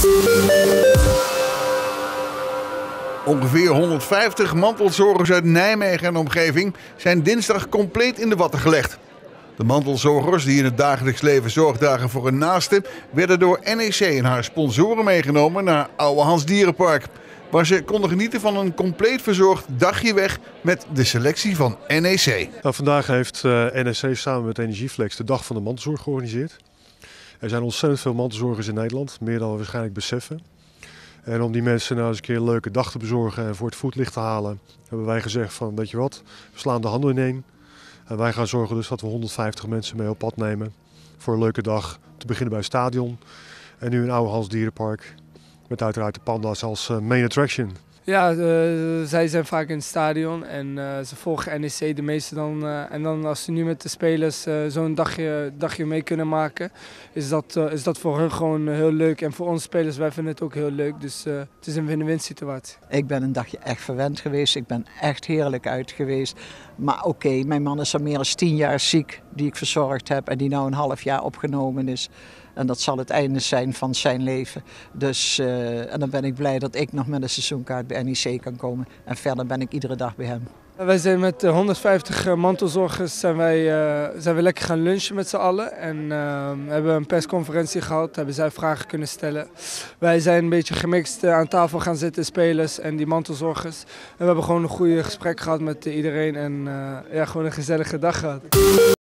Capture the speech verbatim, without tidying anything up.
Ongeveer honderdvijftig mantelzorgers uit Nijmegen en omgeving zijn dinsdag compleet in de watten gelegd. De mantelzorgers die in het dagelijks leven zorg dragen voor hun naasten werden door N E C en haar sponsoren meegenomen naar Ouwehands Dierenpark, waar ze konden genieten van een compleet verzorgd dagje weg met de selectie van N E C. Nou, vandaag heeft uh, N E C samen met Energieflex de Dag van de Mantelzorg georganiseerd. Er zijn ontzettend veel mantelzorgers in Nederland, meer dan we waarschijnlijk beseffen. En om die mensen nou eens een keer een leuke dag te bezorgen en voor het voetlicht te halen, hebben wij gezegd van, weet je wat, we slaan de handen ineen. En wij gaan zorgen dus dat we honderdvijftig mensen mee op pad nemen voor een leuke dag. Te beginnen bij het stadion en nu in Ouwehands Dierenpark. Met uiteraard de panda's als uh, main attraction. Ja, uh, zij zijn vaak in het stadion en uh, ze volgen N E C de meeste dan. Uh, en dan als ze nu met de spelers uh, zo'n dagje, dagje mee kunnen maken, is dat, uh, is dat voor hun gewoon heel leuk. En voor ons spelers, wij vinden het ook heel leuk. Dus uh, het is een win-win situatie. Ik ben een dagje echt verwend geweest. Ik ben echt heerlijk uit geweest. Maar oké, okay, mijn man is al meer dan tien jaar ziek die ik verzorgd heb en die nou een half jaar opgenomen is. En dat zal het einde zijn van zijn leven. Dus, uh, en dan ben ik blij dat ik nog met een seizoenkaart bij N E C kan komen. En verder ben ik iedere dag bij hem. Wij zijn met honderdvijftig mantelzorgers zijn wij, uh, zijn we lekker gaan lunchen met z'n allen. En uh, hebben een persconferentie gehad, hebben zij vragen kunnen stellen. Wij zijn een beetje gemixt uh, aan tafel gaan zitten, spelers en die mantelzorgers. En we hebben gewoon een goede gesprek gehad met uh, iedereen en uh, ja, gewoon een gezellige dag gehad.